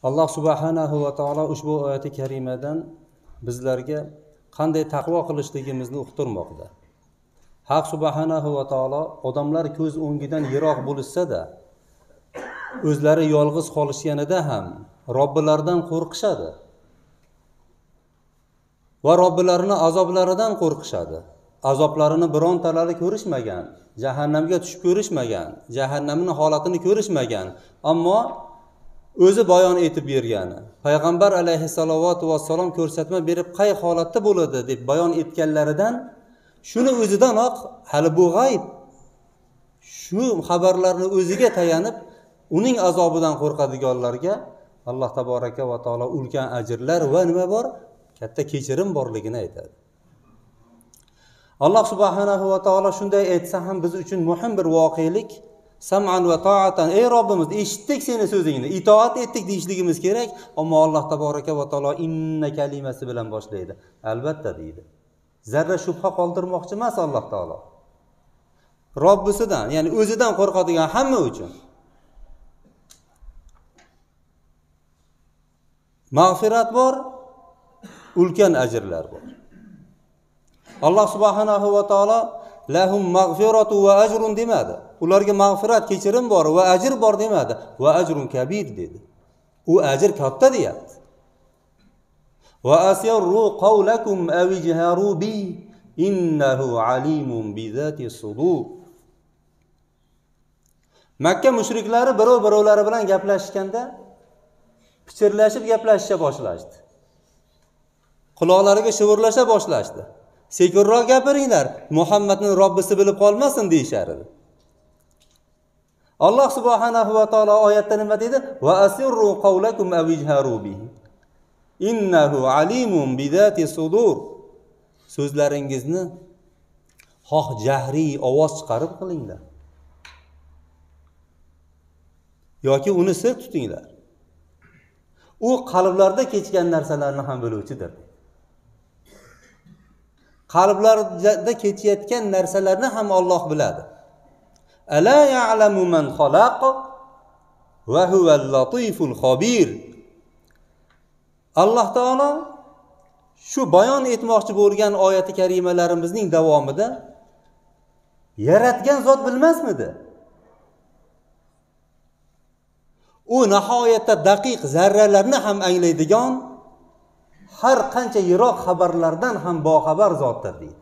Alloh subhanahu va taolo ushbu oyati karimadan bizlarga qanday taqvo qilishligimizni uqtirmoqda. Haq subhanahu va taolo odamlar ko'z o'ngidan yiroq bo'lishsa-da, o'zlari yolg'iz qolishganida ham Robbilaridan qo'rqishadi va Robbilarining azoblaridan qo'rqishadi. Azoblarini birontalari ko'rishmagan, jahannamga tushib ko'rishmagan, jahannamning holatini ko'rishmagan, ammo o'zi bayon etib bergani, payg'ambar alayhissalatu vassalom ko'rsatma berib qay holatda bo'ladi deb bayon etganlaridan, shuni o'zidanoq hali bu g'ayb, shu xabarlarni o'ziga tayanib, uning azobidan qo'rqadiganlarga Alloh taboraka va taolo ulkan ajrlar va nima bor? Katta kechirim borligini aytadi. Alloh subhanahu va taolo shunday aytsa ham biz uchun muhim bir voqelik, sam'an va ta'atan, ey Robbimiz, eshitdik seni so'zingni, itoat etdik deyishligimiz kerak, ammo Alloh taboraka va taolo inna kalimasi bilan boshlaydi. Albatta deydi. Zarra shubha qoldirmoqchi emas Alloh taolo. Robbisidan, ya'ni o'zidan qo'rqadigan hamma uchun mag'firat bor, ulkan ajrlar bor. Alloh subhanahu va taolo lahum mag'firatu va ajrun demadi. Ularga mag'firat, kechirim bor va ajr bor demadi. Va ajrun kabir dedi. U ajr katta deyapti. Va asirru qawlakum aw ijharu bi innahu alimun bi zati sudur. Makka mushriklari birov-birovlari bilan gaplashganda pichirlashib gaplashisha boshlashdi. Quloqlariga shivirlasha boshlashdi. Sekinroq gapiringlar, Muhammadning Robbisi bilib qolmasin deyishar edi. Alloh subhanahu va taolo oyatda nima dedi? Va asirru qawlakum aw ijharu bihi innahu alimun bi zati sudur. So'zlaringizni xoh jahriy ovoz chiqarib qilinglar yoki uni sir tutinglar. U qalblarda kechgan narsalarni ham biluvchidir. Qalblarda kechayotgan narsalarni ham Alloh biladi. Ala ya'lamu man xalaq va huval latiful xabir. Alloh taolo shu bayon etmoqchi bo'lgan oyati karimalarimizning davomida yaratgan zot bilmasmidi? U nihoyatda daqiq zarralarni ham anglaydigan, har qancha yiroq xabarlardan ham boxabar zotdir deydi.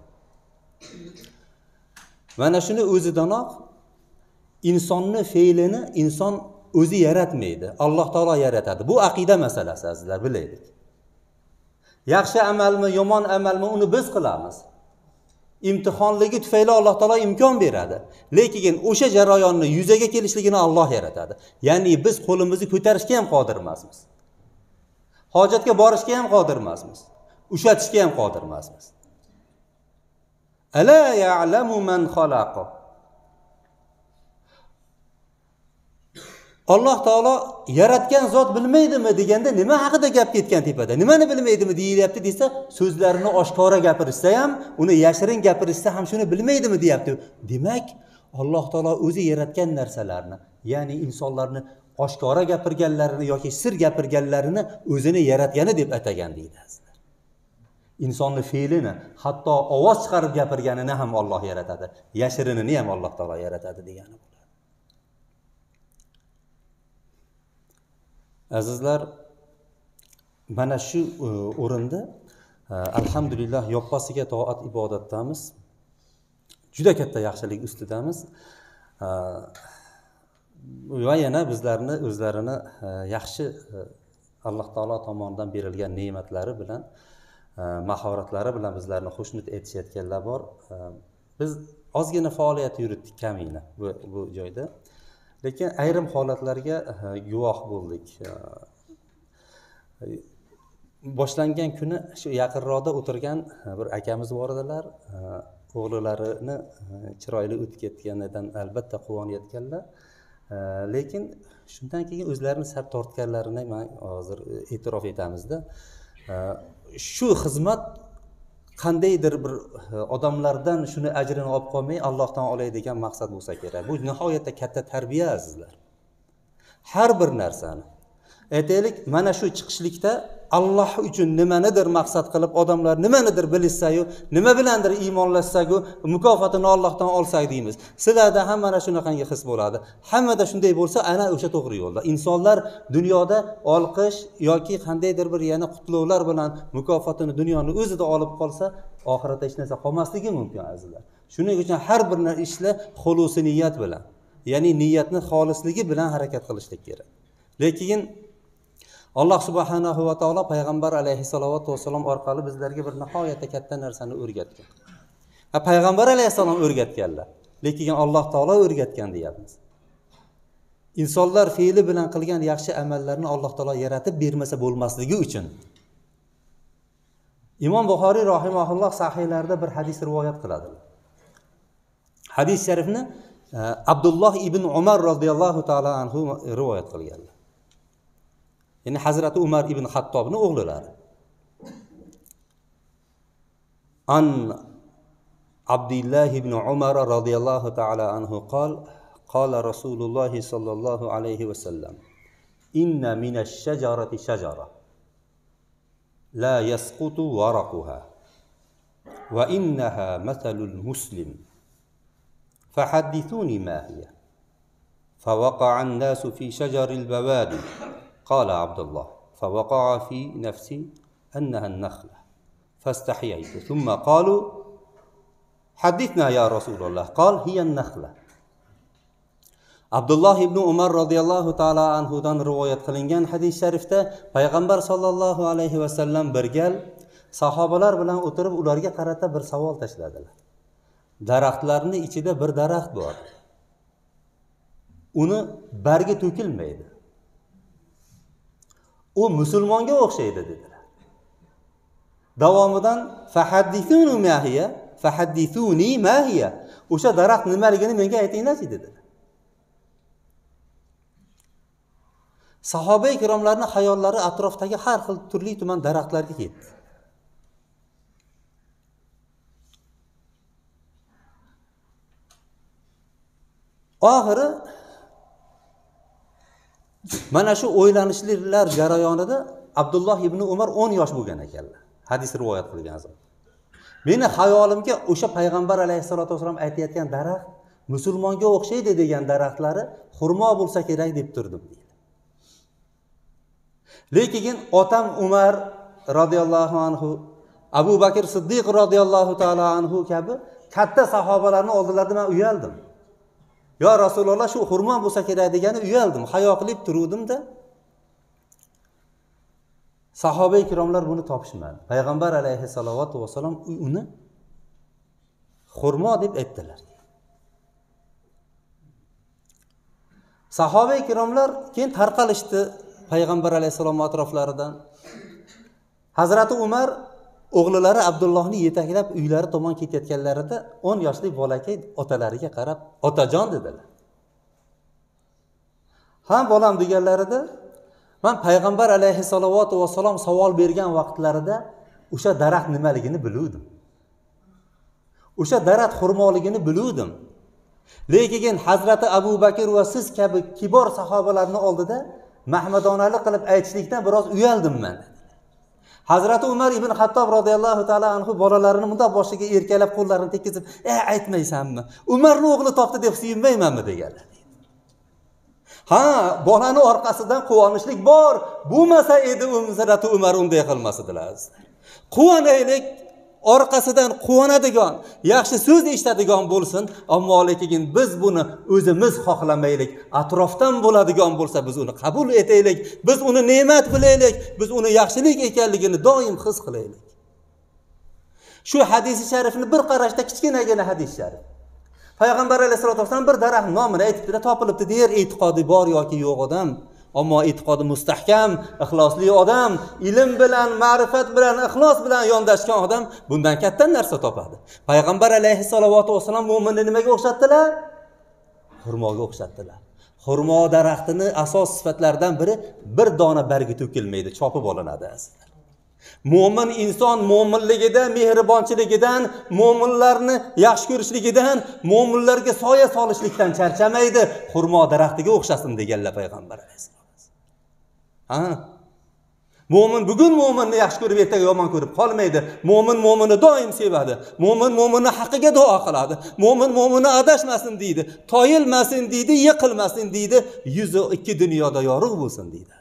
Mana shuni o'zidanoq insonni fe'lini inson o'zi yaratmaydi, Alloh taolo yaratadi. Bu aqida masalasi, azizlar, bilaylik. Yaxshi amalmi, yomon amalmi, uni biz qilamiz. Imtihonligi tufayli Alloh taolo imkon beradi. Lekin o'sha jarayonni yuzaga kelishligini Alloh yaratadi. Ya'ni biz qo'limizni ko'tarishga ham qodir emasmiz. Hojatga borishga ham qodir emasmiz. Ushatishga ham qodir emasmiz. Ala ya'lamu man xalaq. Alloh taolo yaratgan zot bilmaydimi deganda nima haqida gap ketgan tepada? Nimani bilmaydimi deyilyapti desa, so'zlarini oshkora gapirishsa ham, uni yashirin gapirishsa ham shuni bilmaydimi deyapti. Demak, Alloh taolo o'zi yaratgan narsalarni, ya'ni insonlarni oshkora gapirganlarini yoki sir gapirganlarini o'zini yaratgani deb atagan deydi. Insonni fe'lini, hatto ovoz chiqarib gapirganini ham Alloh yaratadi, yashirinini ham Alloh taolo yaratadi degani bo'ladi. Azizlar, mana shu o'rinda alhamdulillah yoppasiga toat ibodatdamiz. Juda katta yaxshilik ustidamiz. Va yana bizlarni o'zlarini yaxshi Alloh taolo tomonidan berilgan ne'matlari bilan, mahoratlari bilan bizlarni xushnud etishayotganlar bor. Biz ozgina faoliyat yuritdik kamina bu joyda. Lekin ayrim holatlarga guvoh bo'ldik. Boshlangan kuni shu yaqinroqda o'tirgan bir akamiz bor edilar. O'g'lilarini chiroyli o'tib ketganidan albatta quvonayotganlar. Lekin shundan keyin o'zlarini sal tortganlarini men hozir e'tirof etamizda. Shu xizmat qandaydir bir odamlardan shuni ajrini olib qolmay Allohdan olay degan maqsad bo'lsa kerak. Bu nihoyatda katta tarbiya, azizlar. Har bir narsani aytaylik, mana shu chiqishlikda Alloh uchun nimanidir maqsad qilib, odamlar nimanidir bilishsa-yu, nima bilandir iymonlashsa-yu, mukofotini Allohdan olsak deymiz. Sizlarda ham mana shunaqangi his bo'ladi. Hammada shunday bo'lsa, ana o'sha to'g'ri yo'lda. Insonlar dunyoda olqish yoki qandaydir bir yana qutlovlar bilan mukofotini dunyoni o'zida olib qolsa, oxiratda hech narsa qolmasligi mumkin azizlar. Shuning uchun har bir ishni xulusi niyat bilan, ya'ni niyatni xolisligi bilan harakat qilishlik kerak. Lekin Alloh subhanahu va taolo payg'ambar alayhissalatu vassalom orqali bizlarga bir nihoyatda katta narsani o'rgatgan. Payg'ambar alayhissalom o'rgatganlar, lekin Alloh taolo o'rgatgan deyapmiz. Insonlar fe'li bilan qilgan yaxshi amallarni Alloh taolo yaratib bermasa bo'lmasligi uchun. Imom Buxoriy rahimahulloh sahihlarida bir hadis rivoyat qiladilar. Hadis sharifni Abdulloh ibn Umar radhiyallohu ta'ala anhu rivoyat qilganlar. Yani Hazreti Umar ibn Hattobning o'g'lilari. An Abdullah ibn Umar radhiyallohu ta'ala anhu qala Rasululloh sallallohu alayhi va sallam inna minash shajarati shajara la yasqutu waraquha wa innaha mathalul muslim fahaddithuni ma hiya فوقع الناس في شجر البوادي قال عبد الله فوقع في نفسي أنها النخلة فاستحييت ثم قالوا حدثنا يا رسول الله قال هي النخلة. Abdullah ibn Umar radhiyallohu ta'ala anhudan rivoyat qilingan hadis sharifda payg'ambar sollallohu alayhi va sallam bir gal sahobalar bilan o'tirib ularga qarata bir savol tashladilar. Daraxtlarning ichida bir daraxt bor. Uni bargi to'kilmaydi. U musulmonga o'xshaydi dedilar. Davomidan fahaddithuni mahiya, fahaddithuni mahiya. O'sha daraxt nimaligini menga aytinglar-chi dedilar. Sahoba ikromlarning xayollari atrofdagi har xil turli tuman daraxtlarga ketdi. Oxiri mana shu o'ylanishlar jarayonida Abdulloh ibn Umar 10 yosh bo'lgan ekanlar. Hadis rivoyat qilgan zot. Meni xayolimga o'sha payg'ambar alayhisolatu vasallam aytayotgan daraxt musulmonga o'xshaydi degan daraxtlari xurmo bo'lsa kerak deb turdim. Lekin otam Umar radhiyallohu anhu, Abu Bakr Siddiq radhiyallohu ta'ala anhu kabi katta sahobalarning oldilarida men uyaldim. Ya Rasululloh shu xurmo bo'lsa kerak degani uyaldim, hayo qilib turuvdim-da. Sahoba ikromlar buni topishmadi. Payg'ambar alayhissalatu vasallam uni xurmo deb aytdilar. Sahoba ikromlar keyin tarqalishdi payg'ambar alayhissalom atroflaridan. Hazrati Umar o'g'illari Abdullohni yetaklab uylari tomon ketayotganlarida 10 yoshli bolakay otalariga qarab, "Otajon" dedilar. "Ha, bolam" deganlarida, men payg'ambar alayhissalatu vasallam savol bergan vaqtlarida o'sha daraxt nimaligini biluvdim. O'sha daraxt xurmoligini biluvdim. Lekin Hazrati Abu Bakr va siz kabi kibor sahobalarning oldida mahmadonalik qilib aytishlikdan biroz uyaldim men. Hazrati Umar ibn Hattob radhiyallohu ta'ala anhu bolalarini bunday boshiga erkalab qo'llarini tekkizib, aytmaysanmi? Umarning o'g'li topdi deb suyunmaymanmi deganlar. Ha, bolani orqasidan quvonishlik bor. Bo'lmasa edi Hazrati Umar unday qilmas edilar. Quvonaylik, orqasidan quvonadigan, yaxshi so'z eshitadigan bo'lsin, ammo lekin biz buni o'zimiz xohlamaylik. Atrofdan bo'ladigan bo'lsa biz uni qabul etaylik, biz uni ne'mat bilaylik, biz uni yaxshilik ekanligini doim his qilaylik. Shu hadisi sharifni bir qarashda kichkinagina hadis sharif. Payg'ambar alayhisolatu vasallam bir daraxt nomini aytibdi, topilibdi deyer e'tiqodi bor yoki yo'q odam. Ammo e'tiqodi mustahkam, ixlosli odam, ilm bilan, ma'rifat bilan, ixlos bilan yondashgan odam bundan katta narsa topadi. Payg'ambar alayhissalatu vasallam mu'minni nimaga o'xshatdilar? Xurmoga o'xshatdilar. Xurmo daraxtini asos sifatlaridan biri bir dona bargi to'kilmaydi, chopib olinadi aslida. Mo'min inson mo'minligidan, mehribonchiligidan, mo'minlarni yaxshi ko'rishligidan, mo'minlarga soya solishlikdan charchamaydi. Xurmo daraxtiga o'xshasin deganlar payg'ambar alayhisalom. Ha? Mo'min bugun mo'minni yaxshi ko'rib, ertaga yomon ko'rib qolmaydi. Mo'min mo'minni doim sevadi. Mo'min mo'minni haqqiga duo qiladi. Mo'min mo'minni adashmasin deydi. Toyilmasin deydi, yiqilmasin deydi. Yuzi ikki dunyoda yorug' bo'lsin deydi.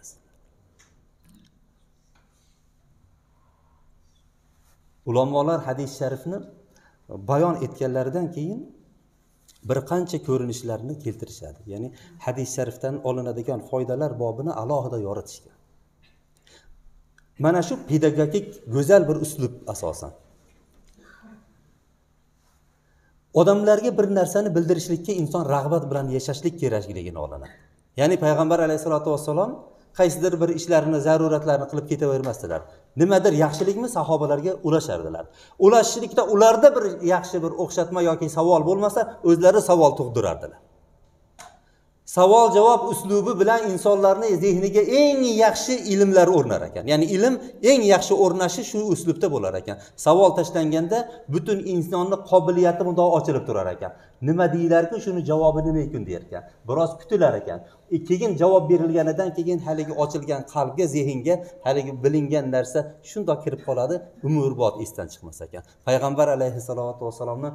Ulamolar hadis sharifni bayon etganlaridan keyin bir qancha ko'rinishlarni keltirishadi. Ya'ni hadis sharifdan olinadigan foydalar bobini alohida yoritishgan. Mana shu pedagogik go'zal bir uslub asosan. Odamlarga bir narsani bildirishlikka inson rag'bat bilan yashashlik kerakligini olinadi. Ya'ni payg'ambar alayhisolatu vassalom qaysidir bir ishlarini, zaruratlarini qilib ketavermasdilar. Nimadir yaxshilikmi sahobalarga ulashardilar. Ulashishlikda ularda bir yaxshi bir o'xshatma yoki savol bo'lmasa, o'zlari savol tug'dirardilar. Savol javob uslubi bilan insonlarning zehniga eng yaxshi ilmlar o'rnar ekan. Ya'ni ilm eng yaxshi o'rnashi shu uslubda bo'lar ekan. Savol tashlanganda butun insonning qobiliyati bundoq ochilib turar ekan. Nima deylarki, shuni javobi nima ekan der ekan. Biroz kutilar ekan. Keyin javob berilganidan keyin haligi ochilgan qalbga, zehnga haligi bilingan narsa shundoq kirib qoladi, umrbod esdan chiqmas ekan. Payg'ambar alayhisolatu vassalomning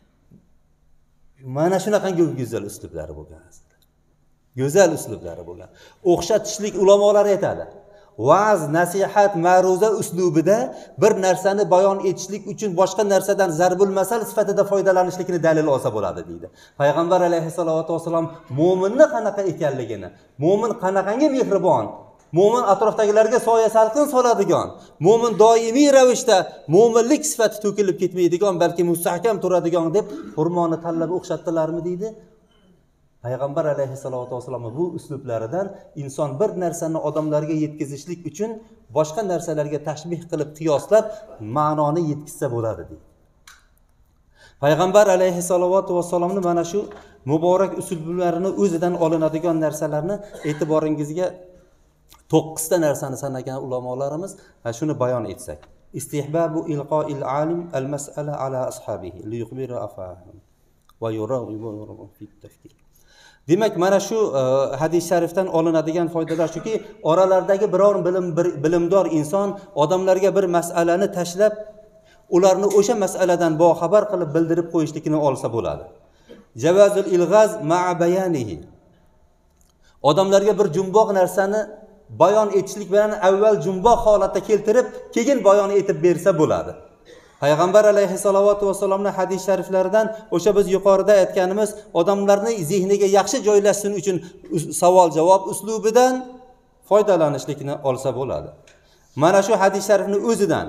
mana shunaqangi go'zal uslublari bo'lgan. Go'zal uslublari bo'lgan. O'xshatishlik ulamolar aytadi. Va'z, nasihat, ma'ruza uslubida bir narsani bayon etishlik uchun boshqa narsadan zarbul masal sifatida foydalanishlikni dalil olsa bo'ladi deydi. Payg'ambar alayhisolatu vasallam mo'minni qanaqa ekanligini, mo'min qanaqangi mehribon, mo'min atrofdagilarga soya salqin soladigan, mo'min doimiy ravishda mo'minlik sifati to'kilib ketmaydigan, balki mustahkam turadigan deb xurmoni tanlab o'xshatdilarmi deydi. Payg'ambar alayhisolatu vasallam bu uslublaridan inson bir narsani odamlarga yetkazishlik uchun boshqa narsalarga tashbih qilib qiyoslab ma'noni yetkazsa bo'ladi deydi. Payg'ambar alayhisolatu vasallamning mana shu muborak uslullarini o'zidan olinadigan narsalarni e'tiboringizga 9 ta narsani sanagan ulamolarimiz shuni bayon etsak. İstihbabu ilqa'il alim al-mas'ala ala ashabihi li yukhbira afahum va yuraghibu fi at-tafkir. Demak, mana shu hadis sharifdan olinadigan foydalar shuki, oralardagi biror bilimdor inson odamlarga bir masalani tashlab, ularni o'sha masaladan boxabar qilib bildirib qo'yishlikni olsa bo'ladi. Javazul ilg'az ma'a bayanihi. Odamlarga bir jumboq narsani bayon etishlik bilan avval jumboq holatda keltirib, keyin bayon etib bersa bo'ladi. Payg'ambar alayhisolatu vasallamning hadis shariflaridan o'sha biz yuqorida aytganimiz odamlarning zehniga yaxshi joylashsin uchun savol javob uslubidan foydalanishlikni olsa bo'ladi. Mana shu hadis sharifning o'zidan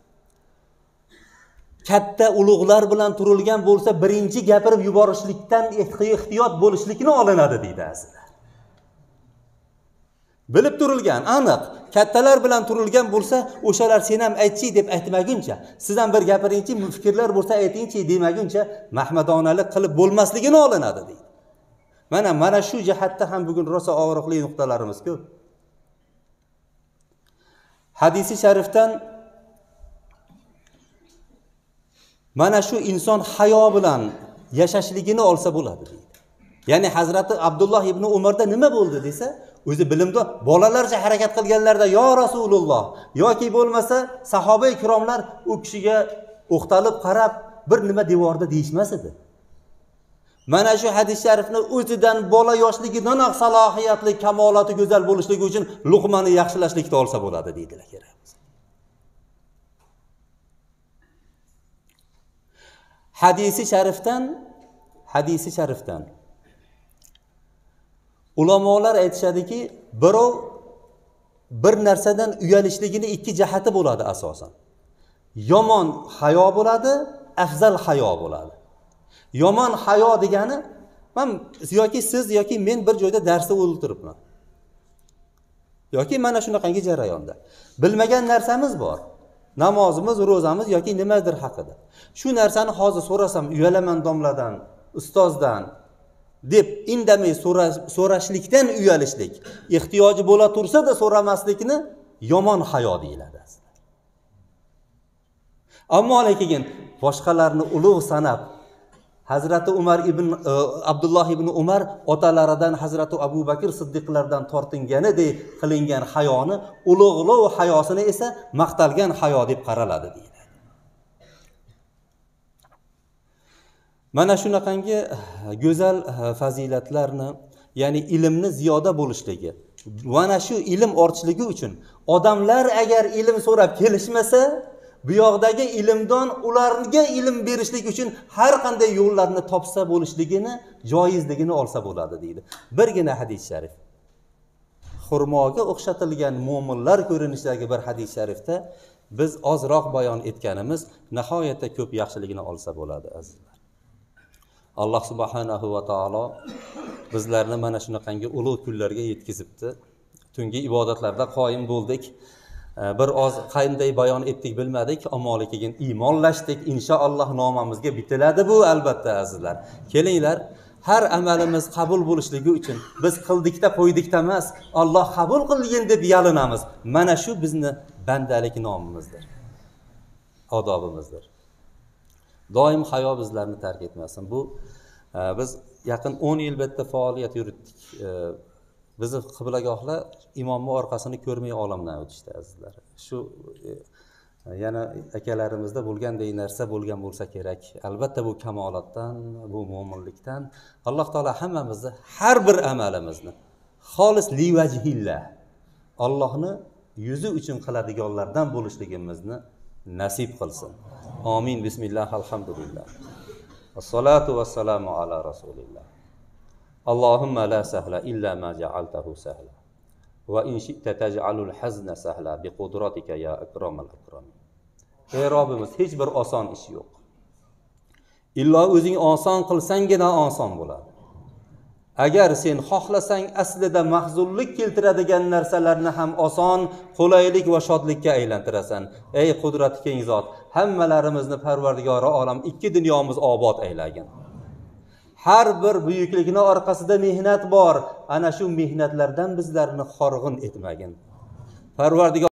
katta ulug'lar bilan turilgan bo'lsa, birinchi gapirib yuborishlikdan ehtiyot bo'lishlikni olinadi deydi aslida. Bilib turilgan, aniq, kattalar bilan turilgan bo'lsa, o'shalar sen ham aytchi deb aytmaguncha, siz ham bir gapiringchi, fikrlar bo'lsa aytingchi demaguncha mahmadonalik qilib bo'lmasligini olinadi deydi. Mana shu jihatda ham bugun rosa og'riqli nuqtalarimiz ko'p. Hadisi sharifdan mana shu inson hayo bilan yashashligini olsa bo'ladi deydi. Ya'ni Hazrati Abdulloh ibn Umarda nima bo'ldi desa, o'zi bilimda bolalarcha harakat qilganlarda yo Rasululloh yoki bo'lmasa sahoba-i ikromlar u kishiga o'xtalib qarab bir nima devorda deyishmas edi. Mana shu hadis sharifni o'zidan bola yoshligidan salohiyatli, kamolati go'zal bo'lishligi uchun luqmani yaxshilashlikda olsa bo'ladi deydilar kerak. Hadisi sharifdan ulamolar aytishadiki, birov bir narsadan uyalishligini ikki jihati bo'ladi asosan. Yomon hayo bo'ladi, afzal hayo bo'ladi. Yomon hayo degani, men yoki siz yoki men bir joyda darsda o'tiribman. Yoki mana shunaqangi jarayonda bilmagan narsamiz bor. Namozimiz, ro'zamiz yoki nimadir haqida. Shu narsani hozir so'rasam uyalaman domladan, ustozdan deb indamay so'rashlikdan uyalishlik, ehtiyoji bo'la tursa-da so'ramaslikni yomon hayo deyiladi. Ammo lekin boshqalarni ulug' sanab, Hazrati Abdulloh ibn Umar otalaridan Hazrati Abu Bakr Siddiqlardan tortinganidek qilingan hayoni ulug'lov hayosini esa maqtalgan hayo deb qaraladi deydi. Mana shunaqangi go'zal fazilatlarni, ya'ni ilmni ziyoda bo'lishligi, mana shu ilm ortishligi uchun odamlar agar ilm so'rab kelishmasa, bu yoqdagi ilmdon ularga ilm berishlik uchun har qanday yo'llarni topsa bo'lishligini, joizligini olsa bo'ladi deydi. Birgina hadis sharif. Xurmoga o'xshatilgan mo'minlar ko'rinishidagi bir hadis sharifda biz ozroq bayon etganimiz nihoyatda ko'p yaxshiligini olsa bo'ladi azizlar. Alloh subhanahu va taolo bizlarni mana shunaqangi ulug' kunlarga yetkazibdi. Tungi ibodatlarda qoyim bo'ldik. Bir oz qanday bayon etdik bilmadik, ammo lekin iymonlashdik. Inshaalloh nomamizga bitiladi bu albatta azizlar. Kelinglar, har amalimiz qabul bo'lishligi uchun biz qildikda qo'ydikda emas, Alloh qabul qilgin deb yalinamiz. Mana shu bizni bandalik nomimizdir. Odobimizdir. Doim hayo bizlarni tark etmasin. Bu biz yaqin 10 yil bitta faoliyat yuritdik. Bizni qiblagohlar imomning orqasini ko'rmay olamdan o'tishdi azizlar. Shu yana akalarimizda bo'lganday narsa bo'lgan bo'lsa kerak. Albatta bu kamolotdan, bu mo'minlikdan. Alloh taolo hammamizni har bir amalimizni xolis livajhillah, Allohni yuzi uchun qiladiganlardan bo'lishligimizni nasib qilsin. Amin. Bismillah, alhamdulillah. Assalatu vassalamu ala rasulillah. Allahumma la sahla illa ma ja'altahu sahla. Va in shi'ta taj'alul hazna sahla bi qudratika ya akramal akramin. Ey Robbimiz, hech bir oson ish yo'q. Illo o'zing oson qilsangina oson bo'ladi. Agar sen xohlasang aslida mahzunlik keltiradigan narsalarni ham oson, qulaylik va shodlikka aylantirasan. Ey qudrati keng zot, hammalarimizni Parvardigori olam ikki dunyomiz obod aylagin. Har bir buyuklikning orqasida mehnat bor. Ana shu mehnatlardan bizlarni horg'in etmagin. Parvardigor